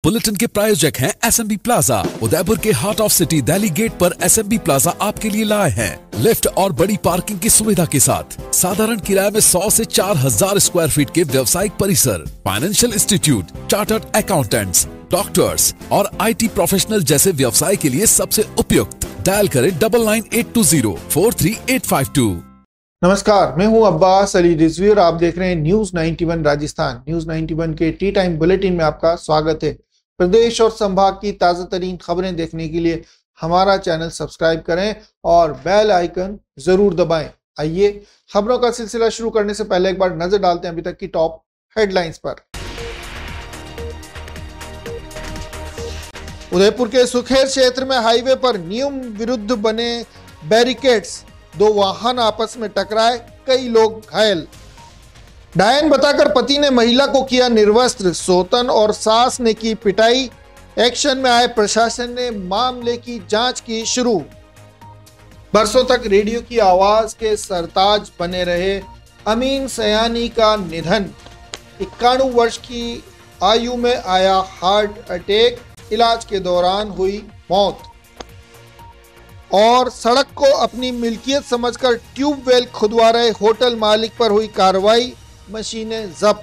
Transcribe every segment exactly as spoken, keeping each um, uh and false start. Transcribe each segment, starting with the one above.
Bulletin के प्रायोजक हैं एसएमबी प्लाजा। उदयपुर के heart of city Delhi gate पर एसएमबी प्लाजा आपके लिए लाए हैं लिफ्ट और बड़ी पार्किंग की सुविधा के साथ साधारण किराए में सौ से चार हजार स्क्वायर फीट के व्यवसायिक परिसर, financial institute, chartered accountants, doctors और आईटी प्रोफेशनल जैसे व्यवसाय के लिए सबसे उपयुक्त। डायल करें double nine eight two zero four three eight five two. नमस्कार, मैं हूं अब्बास अली रिजवी और आप देख रहे हैं न्यूज इक्यानवे राजस्थान। न्यूज इक्यानवे के टी टाइम बुलेटिन में आपका स्वागत है। प्रदेश और संभाग की ताजा तरीन खबरें देखने के लिए हमारा चैनल सब्सक्राइब करें और बेल आइकन जरूर दबाएं। आइए खबरों का सिलसिला शुरू करने से पहले एक बार नजर डालते हैं अभी तक की टॉप हेडलाइंस पर। उदयपुर के सुखेर क्षेत्र में हाईवे पर नियम विरुद्ध बने बैरिकेड्स, दो वाहन आपस में टकराए, कई लोग घायल। डायन बताकर पति ने महिला को किया निर्वस्त्र, सौतन और सास ने की पिटाई। एक्शन में आए प्रशासन ने मामले की जांच की शुरू। बरसों तक रेडियो की आवाज के सरताज बने रहे अमीन सयानी का निधन। इक्यानवे वर्ष की आयु में आया हार्ट अटैक, इलाज के दौरान हुई मौत। और सड़क को अपनी मिल्कियत समझकर ट्यूबवेल खुदवा रहे होटल मालिक पर हुई कार्रवाई, मशीनें जब्त।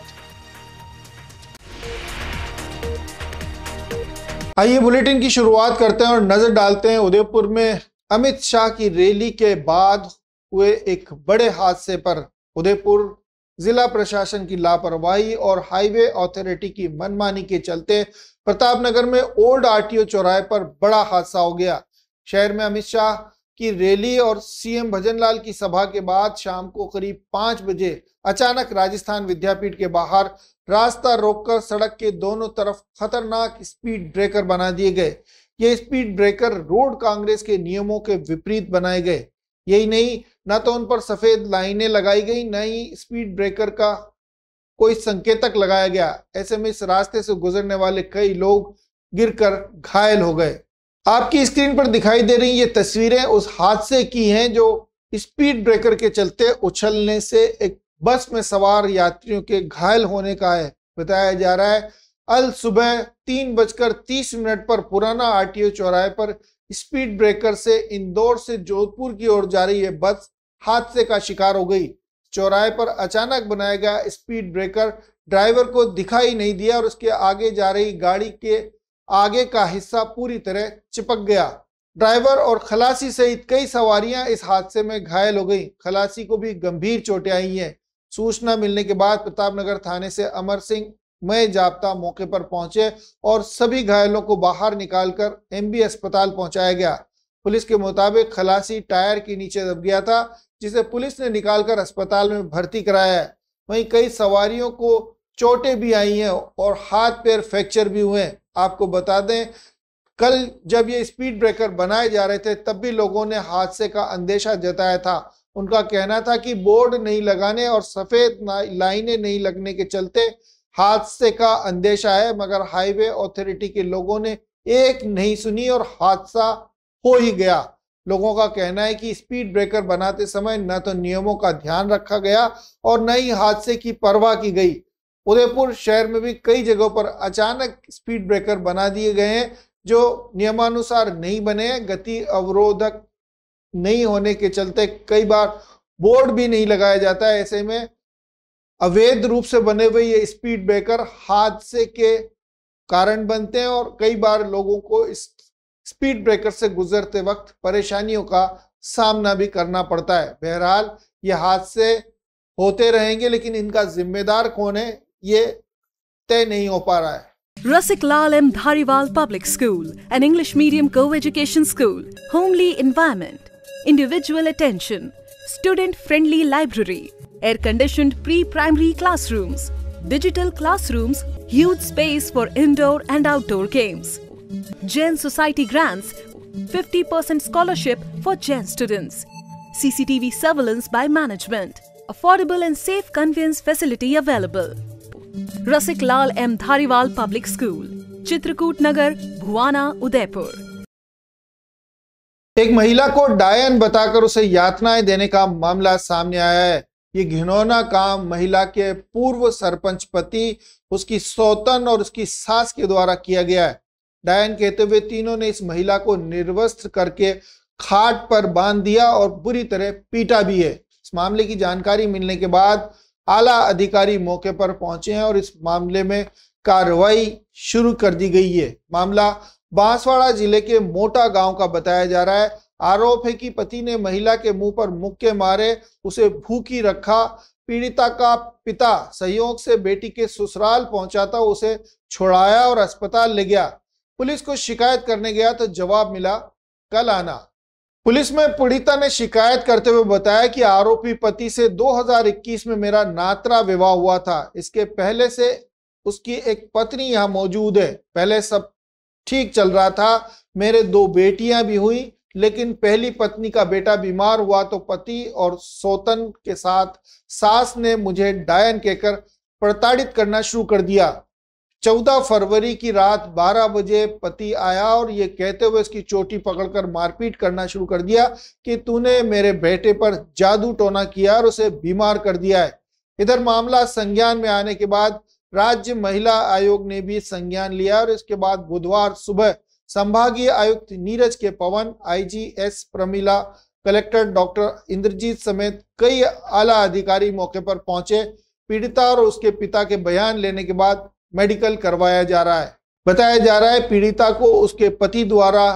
आइए बुलेटिन की शुरुआत करते हैं और नजर डालते हैं उदयपुर में अमित शाह की रैली के बाद हुए एक बड़े हादसे पर। उदयपुर जिला प्रशासन की लापरवाही और हाईवे अथॉरिटी की मनमानी के चलते प्रतापनगर में ओल्ड आरटीओ चौराहे पर बड़ा हादसा हो गया। शहर में अमित शाह की रैली और सीएम भजनलाल की सभा के बाद शाम को करीब पांच बजे अचानक राजस्थान विद्यापीठ के बाहर रास्ता रोककर सड़क के दोनों तरफ खतरनाक स्पीड ब्रेकर बना दिए गए। ये स्पीड ब्रेकर रोड कांग्रेस के नियमों के विपरीत बनाए गए। यही नहीं, न तो उन पर सफेद लाइनें लगाई गई, न ही स्पीड ब्रेकर का कोई संकेतक लगाया गया। ऐसे में इस रास्ते से गुजरने वाले कई लोग गिरकर घायल हो गए। आपकी स्क्रीन पर दिखाई दे रही ये तस्वीरें उस हादसे की हैं जो स्पीड ब्रेकर के चलते उछलने से एक बस में सवार यात्रियों के घायल होने का है। बताया जा रहा है अल सुबह तीन बजकर तीस मिनट पर पुराना आरटीओ चौराहे पर स्पीड ब्रेकर से इंदौर से जोधपुर की ओर जा रही यह बस हादसे का शिकार हो गई। चौराहे पर अचानक बनाया गया स्पीड ब्रेकर ड्राइवर को दिखाई नहीं दिया और उसके आगे जा रही गाड़ी के आगे का हिस्सा पूरी तरह चिपक गया। ड्राइवर और खलासी सहित कई सवारियां इस हादसे में घायल हो गई। खलासी को भी गंभीर चोटें आई हैं। सूचना मिलने के बाद प्रतापनगर थाने से अमर सिंह मय जाब्ता मौके पर पहुंचे और सभी घायलों को बाहर निकालकर एमबी अस्पताल पहुंचाया गया। पुलिस के मुताबिक खलासी टायर के नीचे दब गया था, जिसे पुलिस ने निकालकर अस्पताल में भर्ती कराया है। वहीं कई सवारियों को चोटें भी आई हैं और हाथ पैर फ्रैक्चर भी हुए हैं। आपको बता दें, कल जब ये स्पीड ब्रेकर बनाए जा रहे थे तब भी लोगों ने हादसे का अंदेशा जताया था। उनका कहना था कि बोर्ड नहीं लगाने और सफेद लाइनें नहीं लगने के चलते हादसे का अंदेशा है, मगर हाईवे अथॉरिटी के लोगों ने एक नहीं सुनी और हादसा हो ही गया। लोगों का कहना है कि स्पीड ब्रेकर बनाते समय न तो नियमों का ध्यान रखा गया और न ही हादसे की परवाह की गई। उदयपुर शहर में भी कई जगहों पर अचानक स्पीड ब्रेकर बना दिए गए हैं जो नियमानुसार नहीं बने हैं। गति अवरोधक नहीं होने के चलते कई बार बोर्ड भी नहीं लगाया जाता है। ऐसे में अवैध रूप से बने हुए ये स्पीड ब्रेकर हादसे के कारण बनते हैं और कई बार लोगों को इस स्पीड ब्रेकर से गुजरते वक्त परेशानियों का सामना भी करना पड़ता है। बहरहाल ये हादसे होते रहेंगे, लेकिन इनका जिम्मेदार कौन है ये तय नहीं हो पा रहा है। Rasik Lal M. Dhariwal Public School, an English medium co-education school, homely environment, individual attention, student-friendly library, air-conditioned pre-primary classrooms, digital classrooms, huge space for indoor and outdoor games. Jain Society grants fifty percent scholarship for Jain students. C C T V surveillance by management. Affordable and safe conveyance facility available. Rasik Lal M Dhariwal public school, Chitrakoot Nagar, Bhuwana, Udaipur. एक महिला को डायन बताकर उसे यातनाएं देने का मामला सामने आया है। ये घिनौना काम महिला के पूर्व सरपंच पति, उसकी सौतन और उसकी सास के द्वारा किया गया है। डायन कहते हुए तीनों ने इस महिला को निर्वस्त्र करके खाट पर बांध दिया और बुरी तरह पीटा भी है। इस मामले की जानकारी मिलने के बाद आला अधिकारी मौके पर पहुंचे हैं और इस मामले में कार्रवाई शुरू कर दी गई है। मामला बांसवाड़ा जिले के मोटा गांव का बताया जा रहा है। आरोप है कि पति ने महिला के मुंह पर मुक्के मारे, उसे भूखी रखा। पीड़िता का पिता सहयोग से बेटी के ससुराल पहुंचा था, उसे छुड़ाया और अस्पताल ले गया। पुलिस को शिकायत करने गया तो जवाब मिला कल आना। पुलिस में पीड़िता ने शिकायत करते हुए बताया कि आरोपी पति से दो हज़ार इक्कीस में मेरा नातरा विवाह हुआ था। इसके पहले से उसकी एक पत्नी यहाँ मौजूद है। पहले सब ठीक चल रहा था, मेरे दो बेटियां भी हुई, लेकिन पहली पत्नी का बेटा बीमार हुआ तो पति और सौतन के साथ सास ने मुझे डायन कहकर प्रताड़ित करना शुरू कर दिया। चौदह फरवरी की रात बारह बजे पति आया और ये कहते हुए इसकी चोटी पकड़कर मारपीट करना शुरू कर दिया कि तूने मेरे बेटे पर जादू टोना किया और उसे बीमार कर दिया है। इधर मामला संज्ञान में आने के बाद राज्य महिला आयोग ने भी संज्ञान लिया और इसके बाद बुधवार सुबह संभागीय आयुक्त Neeraj K Pawan, IG S Pramila, collector doctor Indrajeet समेत कई आला अधिकारी मौके पर पहुंचे। पीड़िता और उसके पिता के बयान लेने के बाद मेडिकल करवाया जा रहा है। बताया जा रहा है पीड़िता को उसके पति द्वारा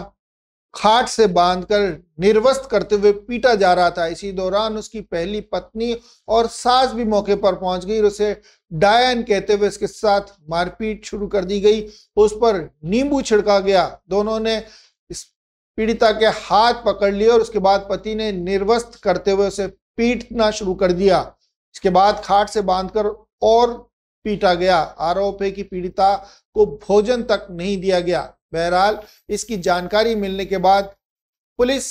खाट से बांधकर निर्वस्त्र करते हुए पीटा जा रहा था। इसी दौरान उसकी पहली पत्नी और सास भी मौके पर पहुंच गई और उसे डायन कहते हुए इसके साथ मारपीट शुरू कर दी गई। उस पर नींबू छिड़का गया। दोनों ने इस पीड़िता के हाथ पकड़ लिए और उसके बाद पति ने निर्वस्त्र करते हुए उसे पीटना शुरू कर दिया। इसके बाद खाट से बांधकर और पीटा गया। आरोप है कि पीड़िता को भोजन तक नहीं दिया गया। बहरहाल इसकी जानकारी मिलने के बाद पुलिस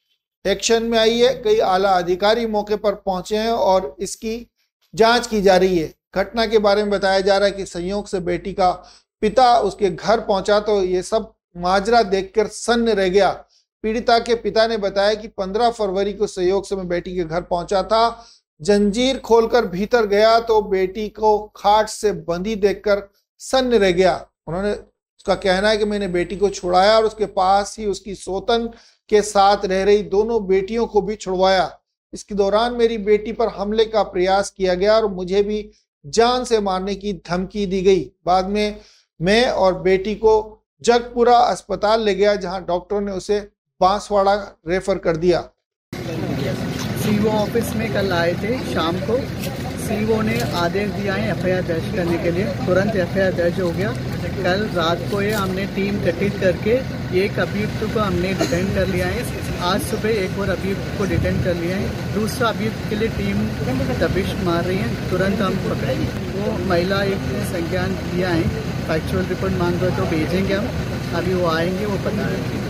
एक्शन में आई है। कई आला अधिकारी मौके पर पहुंचे हैं और इसकी जांच की जा रही है। घटना के बारे में बताया जा रहा है कि संयोग से बेटी का पिता उसके घर पहुंचा तो ये सब माजरा देखकर सन्न रह गया। पीड़िता के पिता ने बताया कि पंद्रह फरवरी को संयोग से मैं बेटी के घर पहुंचा था। जंजीर खोलकर भीतर गया तो बेटी को खाट से बंधी देखकर सन्न रह गया। उन्होंने उसका कहना है कि मैंने बेटी को छुड़ाया और उसके पास ही उसकी सौतन के साथ रह रही दोनों बेटियों को भी छुड़वाया। इसके दौरान मेरी बेटी पर हमले का प्रयास किया गया और मुझे भी जान से मारने की धमकी दी गई। बाद में मैं और बेटी को जगपुरा अस्पताल ले गया, जहां डॉक्टरों ने उसे बांसवाड़ा रेफर कर दिया। सीओ ऑफिस में कल आए थे शाम को। सीओ ने आदेश दिया है एफआईआर दर्ज करने के लिए। तुरंत एफआईआर दर्ज हो गया। कल रात को ये हमने टीम गठित करके एक अभियुक्त को हमने डिटेन कर लिया है। आज सुबह एक और अभियुक्त को डिटेन कर लिया है। दूसरा अभियुक्त के लिए टीम दबिश मार रही है, तुरंत हम पकड़ेंगे। वो महिला एक संज्ञान दिया है, फैक्चुअल रिपोर्ट मांग रहे तो भेजेंगे हम। अभी वो आएंगे, वो बता देंगे।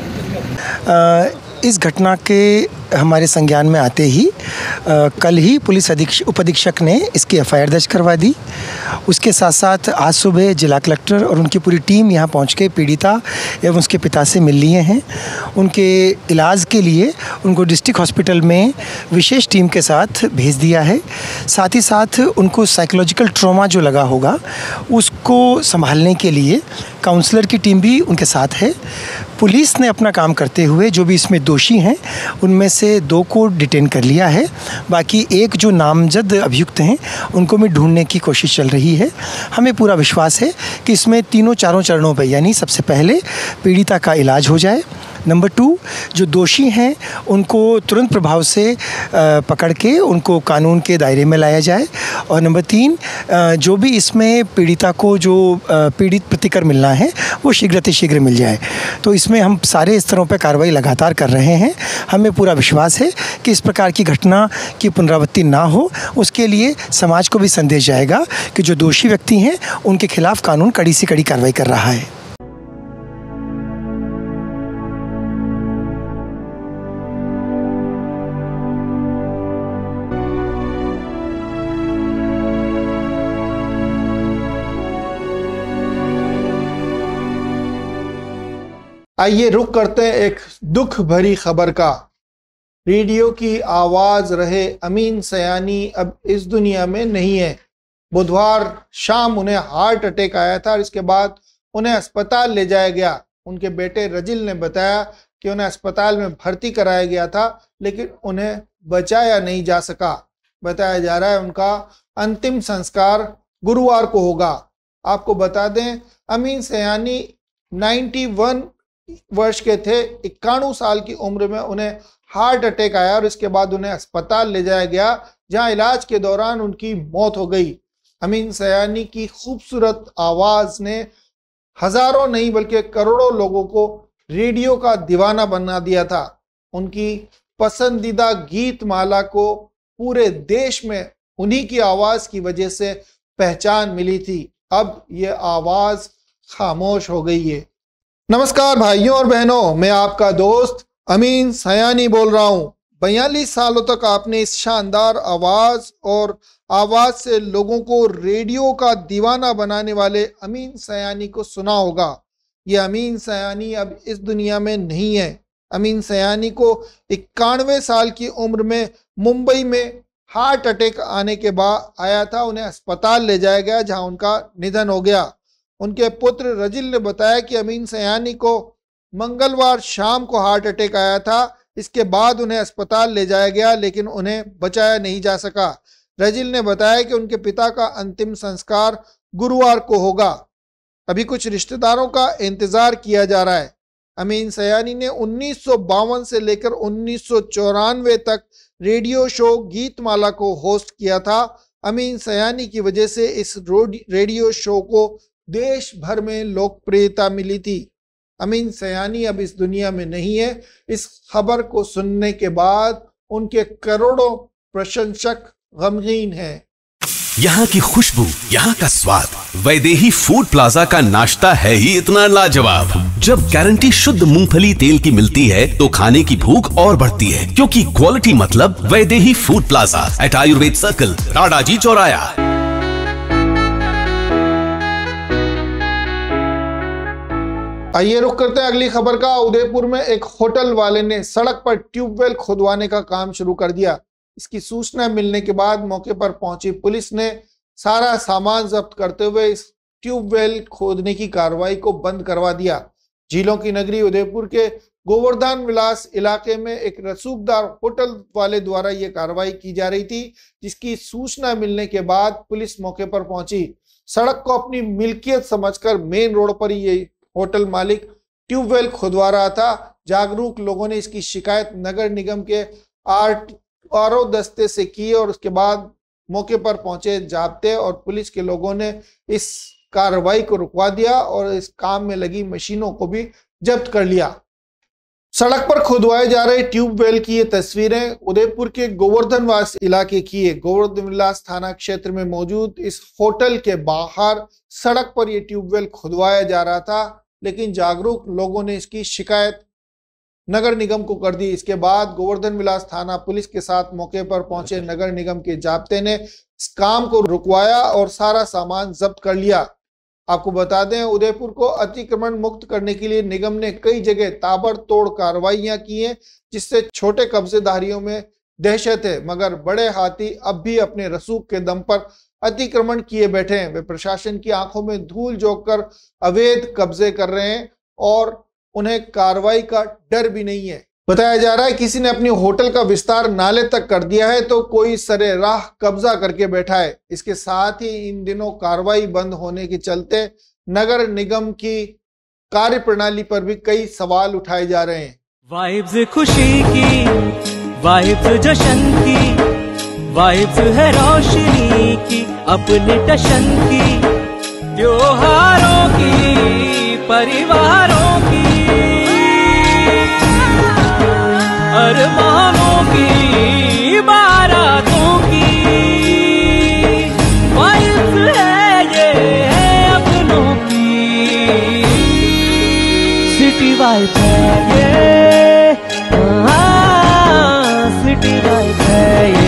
इस घटना के हमारे संज्ञान में आते ही आ, कल ही पुलिस अधीक्षक उप अधीक्षक ने इसकी एफआईआर दर्ज करवा दी। उसके साथ साथ आज सुबह जिला कलेक्टर और उनकी पूरी टीम यहाँ पहुँच के पीड़िता एवं उसके पिता से मिल लिए हैं। उनके इलाज के लिए उनको डिस्ट्रिक्ट हॉस्पिटल में विशेष टीम के साथ भेज दिया है। साथ ही साथ उनको साइकोलॉजिकल ट्रॉमा जो लगा होगा उसको संभालने के लिए काउंसलर की टीम भी उनके साथ है। पुलिस ने अपना काम करते हुए जो भी इसमें दोषी हैं उनमें से दो को डिटेन कर लिया है। बाकी एक जो नामजद अभियुक्त हैं उनको भी ढूंढने की कोशिश चल रही है। हमें पूरा विश्वास है कि इसमें तीनों चारों चरणों पर, यानी सबसे पहले पीड़िता का इलाज हो जाए, नंबर टू जो दोषी हैं उनको तुरंत प्रभाव से पकड़ के उनको कानून के दायरे में लाया जाए, और नंबर तीन जो भी इसमें पीड़िता को जो पीड़ित प्रतिकर मिलना है वो शीघ्रातिशीघ्र मिल जाए। तो इसमें हम सारे स्तरों पर कार्रवाई लगातार कर रहे हैं। हमें पूरा विश्वास है कि इस प्रकार की घटना की पुनरावृत्ति ना हो, उसके लिए समाज को भी संदेश जाएगा कि जो दोषी व्यक्ति हैं उनके खिलाफ कानून कड़ी से कड़ी कार्रवाई कर रहा है। आइए रुख करते हैं एक दुख भरी खबर का। रेडियो की आवाज रहे अमीन सयानी अब इस दुनिया में नहीं है। बुधवार शाम उन्हें हार्ट अटैक आया था और इसके बाद उन्हें अस्पताल ले जाया गया। उनके बेटे रजिल ने बताया कि उन्हें अस्पताल में भर्ती कराया गया था, लेकिन उन्हें बचाया नहीं जा सका। बताया जा रहा है उनका अंतिम संस्कार गुरुवार को होगा। आपको बता दें, अमीन सयानी इक्यानवे वर्ष के थे। इक्यानवे साल की उम्र में उन्हें हार्ट अटैक आया और इसके बाद उन्हें अस्पताल ले जाया गया, जहां इलाज के दौरान उनकी मौत हो गई। अमीन सयानी की खूबसूरत आवाज ने हजारों नहीं बल्कि करोड़ों लोगों को रेडियो का दीवाना बना दिया था। उनकी पसंदीदा गीत माला को पूरे देश में उन्हीं की आवाज की वजह से पहचान मिली थी। अब ये आवाज खामोश हो गई है। नमस्कार भाइयों और बहनों, मैं आपका दोस्त अमीन सयानी बोल रहा हूँ। बयालीस सालों तक आपने इस शानदार आवाज और आवाज से लोगों को रेडियो का दीवाना बनाने वाले अमीन सयानी को सुना होगा। ये अमीन सयानी अब इस दुनिया में नहीं है। अमीन सयानी को इक्यानवे साल की उम्र में मुंबई में हार्ट अटैक आने के बाद आया था। उन्हें अस्पताल ले जाया गया, जहां उनका निधन हो गया। उनके पुत्र रजिल ने बताया कि अमीन सयानी को मंगलवार शाम को हार्ट अटैक आया था। इसके बाद उन्हें अस्पताल ले जाया गया, लेकिन उन्हें बचाया नहीं जा सका। रजिल ने बताया कि उनके पिता का अंतिम संस्कार गुरुवार को होगा। अभी कुछ रिश्तेदारों का इंतजार किया जा रहा है। अमीन सयानी ने उन्नीस सौ बावन से लेकर उन्नीस सौ चौरानवे तक रेडियो शो गीतमाला को होस्ट किया था। अमीन सयानी की वजह से इस रेडियो शो को देश भर में लोकप्रियता मिली थी। अमीन सयानी अब इस दुनिया में नहीं है। इस खबर को सुनने के बाद उनके करोड़ों प्रशंसक गमगीन हैं। यहाँ की खुशबू, यहाँ का स्वाद, वैदेही फूड प्लाजा का नाश्ता है ही इतना लाजवाब। जब गारंटी शुद्ध मूंगफली तेल की मिलती है तो खाने की भूख और बढ़ती है, क्योंकि क्वालिटी मतलब Vaidehi food plaza at Ayurved circle, Radaji चौराया। आइए रुक करते हैं अगली खबर का। उदयपुर में एक होटल वाले ने सड़क पर ट्यूबवेल खुदवाने का काम शुरू कर दिया। इसकी सूचना मिलने के बाद मौके पर पहुंची पुलिस ने सारा सामान जब्त करते हुए इस ट्यूबवेल खोदने की कार्रवाई को बंद करवा दिया। झीलों की नगरी उदयपुर के गोवर्धन विलास इलाके में एक रसूखदार होटल वाले द्वारा यह कार्रवाई की जा रही थी, जिसकी सूचना मिलने के बाद पुलिस मौके पर पहुंची। सड़क को अपनी मिल्कियत समझकर मेन रोड पर ये होटल मालिक ट्यूबवेल खुदवा रहा था। जागरूक लोगों ने इसकी शिकायत नगर निगम के आर आरओ दस्ते से की और उसके बाद मौके पर पहुंचे जाब्ते और पुलिस के लोगों ने इस कार्रवाई को रुकवा दिया और इस काम में लगी मशीनों को भी जब्त कर लिया। सड़क पर खुदवाए जा रहे ट्यूबवेल की ये तस्वीरें उदयपुर के गोवर्धन विलास इलाके की है। गोवर्धन विलास थाना क्षेत्र में मौजूद इस होटल के बाहर सड़क पर यह ट्यूबवेल खुदवाया जा रहा था, लेकिन जागरूक लोगों ने इसकी शिकायत नगर निगम को कर दी। इसके बाद गोवर्धन विलास थाना पुलिस के साथ मौके पर पहुंचे नगर निगम के जाब्ते ने इस काम को रुकवाया और सारा सामान जब्त कर लिया। आपको बता दें, उदयपुर को अतिक्रमण मुक्त करने के लिए निगम ने कई जगह ताबड़तोड़ कार्रवाइयां की हैं, जिससे छोटे कब्जेदारियों में दहशत है, मगर बड़े हाथी अब भी अपने रसूख के दम पर अतिक्रमण किए बैठे हैं। वे प्रशासन की आंखों में धूल झोंक कर अवैध कब्जे कर रहे हैं और उन्हें कार्रवाई का डर भी नहीं है। बताया जा रहा है किसी ने अपनी होटल का विस्तार नाले तक कर दिया है तो कोई सरेराह कब्जा करके बैठा है। इसके साथ ही इन दिनों कार्रवाई बंद होने के चलते नगर निगम की कार्य प्रणाली पर भी कई सवाल उठाए जा रहे हैं। वाइब्स खुशी की, वाइब्स जश्न की, वाइब्स है रोशनी की, अपने टशन की, त्योहारों की, परिवारों की, अरमानों की, बारातों की, वाइब्स है ये है अपनों की, सिटी वाइब्स है ये, हाँ सिटी वाइब्स है ये।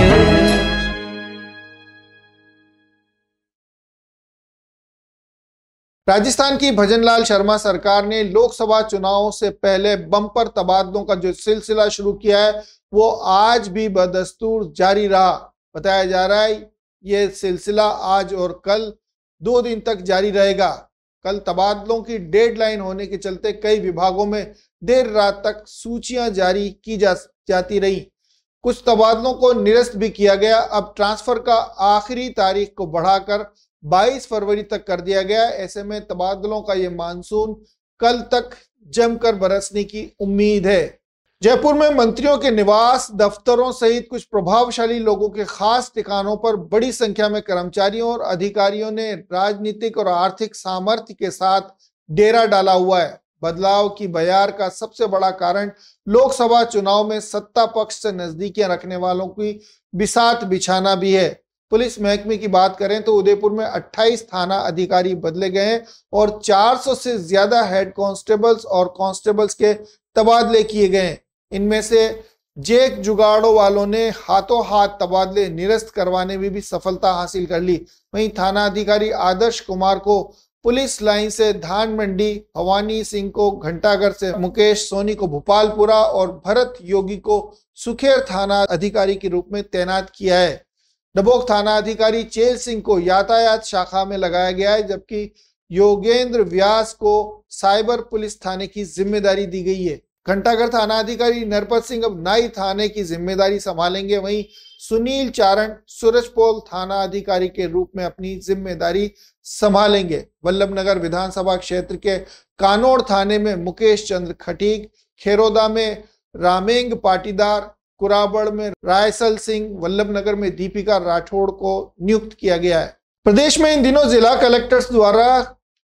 राजस्थान की भजनलाल शर्मा सरकार ने लोकसभा चुनाव से पहले बम्पर तबादलों का जो सिलसिला शुरू किया है वो आज भी बदस्तूर जारी रहा। बताया जा रहा है ये सिलसिला आज और कल दो दिन तक जारी रहेगा। कल तबादलों की डेडलाइन होने के चलते कई विभागों में देर रात तक सूचियां जारी की जा जाती रही। कुछ तबादलों को निरस्त भी किया गया। अब ट्रांसफर का आखिरी तारीख को बढ़ाकर बाईस फरवरी तक कर दिया गया। ऐसे में तबादलों का ये मानसून कल तक जमकर बरसने की उम्मीद है। जयपुर में मंत्रियों के निवास दफ्तरों सहित कुछ प्रभावशाली लोगों के खास ठिकानों पर बड़ी संख्या में कर्मचारियों और अधिकारियों ने राजनीतिक और आर्थिक सामर्थ्य के साथ डेरा डाला हुआ है। बदलाव की बयार का सबसे बड़ा कारण लोकसभा चुनाव में सत्ता पक्ष से नजदीकियां रखने वालों की बिसात बिछाना भी है। पुलिस महकमे की बात करें तो उदयपुर में अट्ठाईस थाना अधिकारी बदले गए हैं और चार सौ से ज्यादा हेड कांस्टेबल्स और कांस्टेबल्स के तबादले किए गए हैं। इनमें से जेक जुगाड़ों वालों ने हाथों हाथ तबादले निरस्त करवाने में भी सफलता हासिल कर ली। वहीं थाना अधिकारी आदर्श कुमार को पुलिस लाइन से धान मंडी, भवानी सिंह को घंटाघर से, मुकेश सोनी को भोपालपुरा और भरत योगी को सुखेर थाना अधिकारी के रूप में तैनात किया है। डबोक थाना अधिकारी चेल सिंह को यातायात शाखा में लगाया गया है, जबकि योगेंद्र व्यास को साइबर पुलिस थाने की जिम्मेदारी दी गई है। घंटाघर थाना अधिकारी नरपत सिंह अब नाई थाने की जिम्मेदारी संभालेंगे। वहीं सुनील चारण सूरजपोल थाना अधिकारी के रूप में अपनी जिम्मेदारी संभालेंगे। वल्लभनगर विधानसभा क्षेत्र के कानोड़ थाने में मुकेश चंद्र खटीक, खेरोदा में रामेंग पाटीदार, कुराबड़ में रायसल सिंह, वल्लभनगर में दीपिका राठौड़ को नियुक्त किया गया है। प्रदेश में इन दिनों जिला कलेक्टर्स द्वारा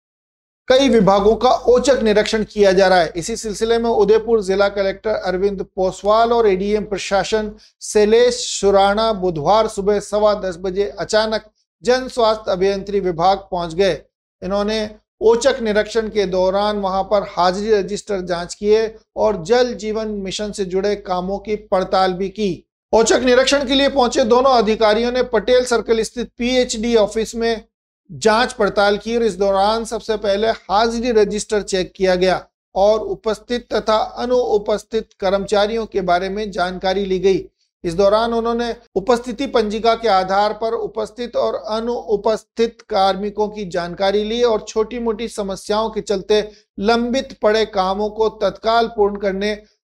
कई विभागों का औचक निरीक्षण किया जा रहा है। इसी सिलसिले में उदयपुर जिला कलेक्टर अरविंद पोसवाल और एडीएम प्रशासन शैलेश सुराणा बुधवार सुबह सवा दस बजे अचानक जन स्वास्थ्य अभियंत्रण विभाग पहुंच गए। इन्होंने औचक निरीक्षण के दौरान वहां पर हाजिरी रजिस्टर जांच किए और जल जीवन मिशन से जुड़े कामों की पड़ताल भी की। औचक निरीक्षण के लिए पहुंचे दोनों अधिकारियों ने पटेल सर्कल स्थित पीएचडी ऑफिस में जांच पड़ताल की और इस दौरान सबसे पहले हाजिरी रजिस्टर चेक किया गया और उपस्थित तथा अनुपस्थित कर्मचारियों के बारे में जानकारी ली गई। इस दौरान उन्होंने उपस्थिति पंजिका के आधार पर उपस्थित और अनुपस्थित कार्मिकों की जानकारी ली और छोटी मोटी समस्याओं के चलते लंबित पड़े कामों को तत्काल पूर्ण करने,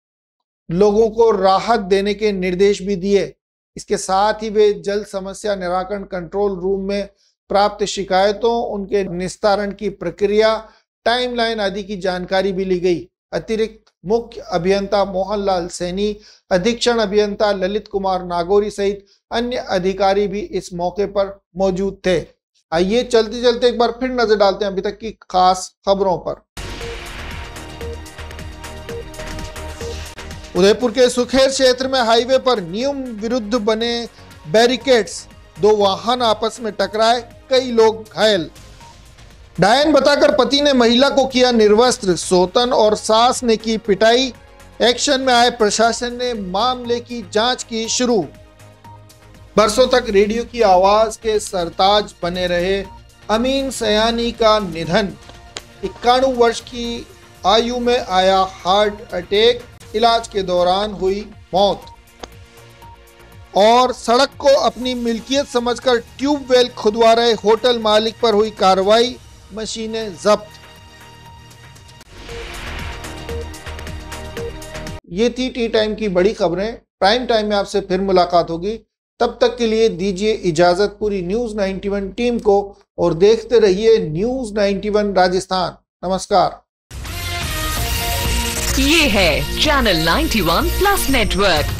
लोगों को राहत देने के निर्देश भी दिए। इसके साथ ही वे जल समस्या निराकरण कंट्रोल रूम में प्राप्त शिकायतों, उनके निस्तारण की प्रक्रिया, टाइमलाइन आदि की जानकारी भी ली गई। अतिरिक्त मुख्य अभियंता मोहनलाल सैनी, अधीक्षण अभियंता ललित कुमार नागौरी सहित अन्य अधिकारी भी इस मौके पर मौजूद थे। आइए चलते चलते एक बार फिर नजर डालते हैं अभी तक की खास खबरों पर। उदयपुर के सुखेर क्षेत्र में हाईवे पर नियम विरुद्ध बने बैरिकेड्स, दो वाहन आपस में टकराए, कई लोग घायल। डायन बताकर पति ने महिला को किया निर्वस्त्र, सौतन और सास ने की पिटाई। एक्शन में आए प्रशासन ने मामले की जांच की शुरू। बरसों तक रेडियो की आवाज के सरताज बने रहे अमीन सयानी का निधन। इक्यानवे वर्ष की आयु में आया हार्ट अटैक, इलाज के दौरान हुई मौत। और सड़क को अपनी मिल्कियत समझकर ट्यूबवेल खुदवा रहे होटल मालिक पर हुई कार्रवाई, मशीनें जब्त। ये थी टी टाइम की बड़ी खबरें। प्राइम टाइम में आपसे फिर मुलाकात होगी, तब तक के लिए दीजिए इजाजत पूरी न्यूज इक्यानवे टीम को और देखते रहिए न्यूज इक्यानवे राजस्थान। नमस्कार। ये है चैनल इक्यानवे प्लस नेटवर्क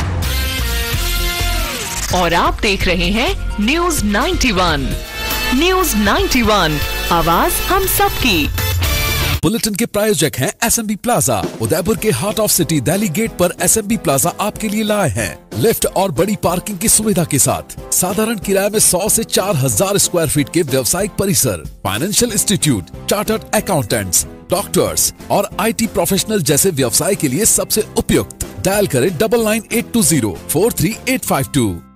और आप देख रहे हैं न्यूज इक्यानवे। न्यूज इक्यानवे, आवाज हम सबकी। बुलेटिन के प्रायोजक हैं एसएमबी प्लाजा। उदयपुर के heart of city Delhi gate पर एसएमबी प्लाजा आपके लिए लाए हैं लिफ्ट और बड़ी पार्किंग की सुविधा के साथ साधारण किराए में सौ से चार हजार स्क्वायर फीट के व्यवसायिक परिसर, financial institute, chartered accountants, doctors और आईटी प्रोफेशनल जैसे व्यवसाय के लिए सबसे उपयुक्त। डायल करें double nine eight two zero four three eight five to.